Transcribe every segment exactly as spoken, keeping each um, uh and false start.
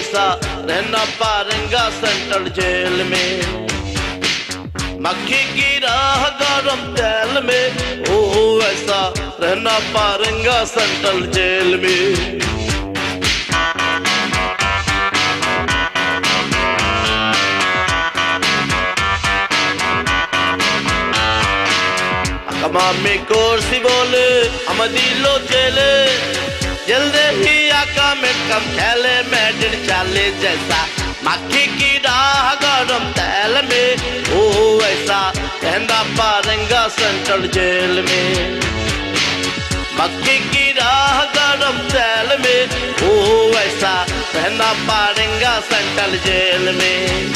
वैसा रहना पाएगा सेंट्रल जेल में। मक्खी की राह गरम तेल में, ओ वैसा रहना पाएगा सेंट्रल जेल में। Mami kursi bole amadilo jele जल्दे ही आका में कम खेले मेडिन चाले जैसा मक्खी की राह गरम तेल में, ओ वैसा रहना पाएगा सेंट्रल जेल में। मक्खी की राह गरम तेल में, ओ वैसा रहना पाएगा सेंट्रल जेल में।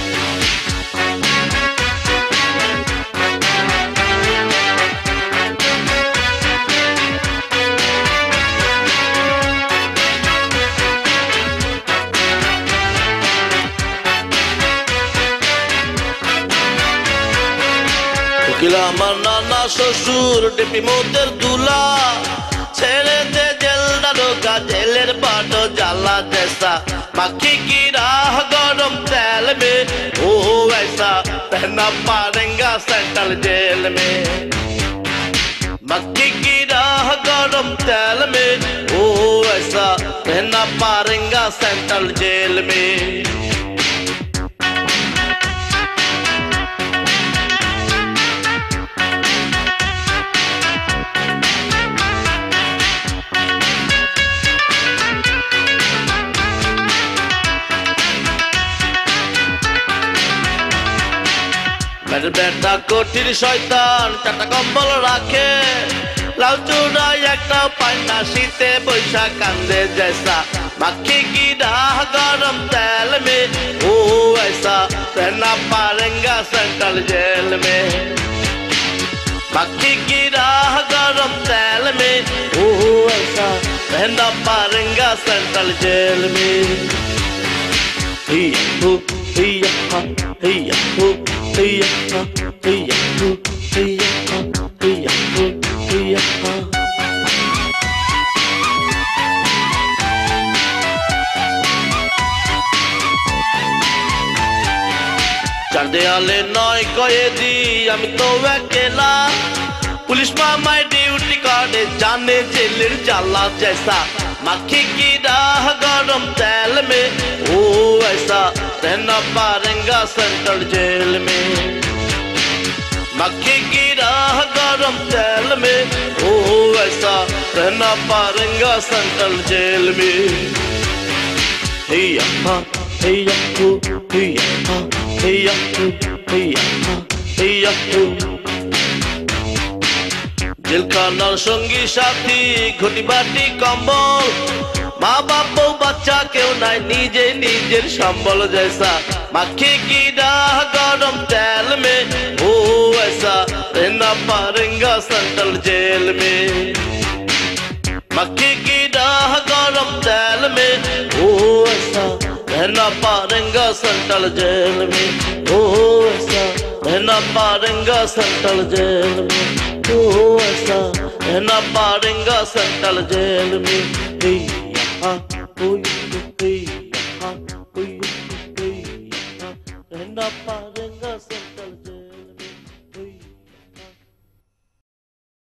আমার নানা শ্বশুর টিপি মোদের দুলা ছেড়ে দে জেল দারোগা জেলের বড় জ্বালা जैसा मक्खी की राह गरम तेल में, ओ वैसा रहना पाएगा सेंट्रल जेल में। मक्खी की राह गरम तेल में, ओ वैसा रहना पाएगा सेंट्रल जेल में। मेरे बेटा कोठिर शयतान चाटा कम्बल राखे लाउ चूड़ाई एकटा पायना शीते बैशा कांदे जैसा मक्खी की राह गरम तेल में, ओ ऐसा रहना पाएगा सेंट्रल जेल में। मक्खी की राह गरम तेल में, ओ ऐसा रहना पाएगा सेंट्रल जेल में। हिया हो हिया हा हिया हो हिया हा हिया हो हिया हा हिया हो हिया हा। चार देयाले नय कयेदी आमी तो एकेला पुलिस मामाय डिউটি करे जाने जेलेर জ্বালা जैसा मक्खी की राह गरम तेल में, ओ ऐसा रहना पाएगा सेंट्रल जेल में। मक्खी की राह गरम तेल में, ओ ऐसा रहना पाएगा सेंट्रल जेल में। हिया हा हिया हो हिया हा हिया हो हिया हा हिया हो। जेलखानार संगी साथी घटी बाटी कम्बल मा बाप बউ বাচ্চা কেউ নাই নিজে নিজের সম্বল जैसा मक्खी की राह गरम तेल में, ओ ऐसा रहना पाएगा सेंट्रल जेल में। मक्खी की राह गरम तेल में, ओ ऐसा रहना पाएगा सेंट्रल जेल में, ओ ऐसा रहना पाएगा सेंट्रल जेल में, ओ ऐसा रहना पाएगा सेंट्रल जेल में। हिया हा हिया हिया हा हिया हिया हा रहना पाएगा।